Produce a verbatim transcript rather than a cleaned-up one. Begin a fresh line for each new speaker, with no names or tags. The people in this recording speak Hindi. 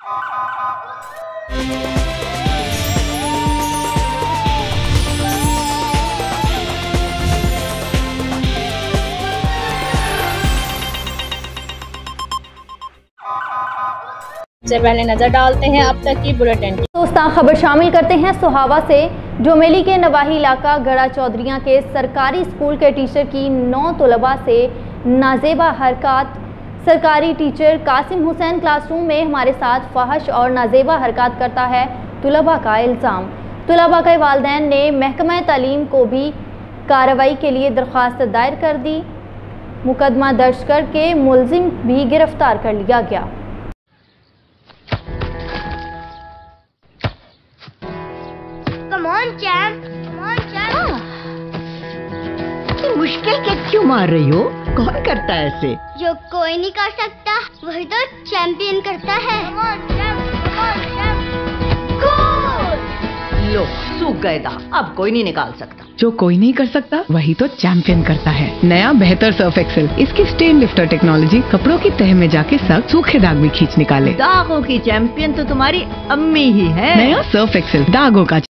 सबसे पहले नजर डालते हैं अब तक की बुलेटिन की।
दोस्तां खबर शामिल करते हैं सुहावा से। जोमेली के नवाही इलाका गड़ा चौधरियाँ के सरकारी स्कूल के टीचर की नौ तलबा से नाजेबा हरकत। सरकारी टीचर कासिम हुसैन क्लासरूम में हमारे साथ फहश और नाजेबा हरकत करता है, तलबा का इल्ज़ाम। तलबा के वालिदैन ने महकमा तालीम को भी कार्रवाई के लिए दरख्वास्त दायर कर दी। मुकदमा दर्ज करके मुलजिम भी गिरफ्तार कर लिया गया।
Come on, champ. Come on, champ.
इतनी मुश्किल के क्यों मार रही हो? कौन करता है ऐसे?
जो कोई नहीं कर सकता वही तो चैंपियन करता है। Come on, champ. Come on, champ. Goal!
लो सूख गए दाग, अब कोई नहीं निकाल सकता।
जो कोई नहीं कर सकता वही तो चैंपियन करता है। नया बेहतर सर्फ एक्सेल, इसकी स्टेन लिफ्टर टेक्नोलॉजी कपड़ों की तह में जाके सख्त सूखे दाग भी खींच निकाले।
दागों की चैंपियन तो तुम्हारी अम्मी ही है।
नया सर्फ एक्सेल, दागों का